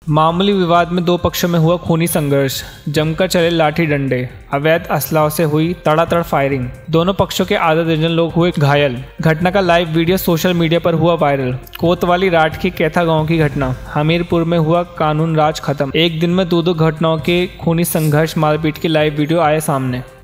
मामूली विवाद में दो पक्षों में हुआ खूनी संघर्ष, जमकर चले लाठी डंडे, अवैध असलाह से हुई तड़ातड़ फायरिंग, दोनों पक्षों के आधा दर्जन लोग हुए घायल। घटना का लाइव वीडियो सोशल मीडिया पर हुआ वायरल। कोतवाली राठ की कैथा गांव की घटना, हमीरपुर में हुआ कानून राज खत्म। एक दिन में दो घटनाओं के खूनी संघर्ष मारपीट के लाइव वीडियो आए सामने।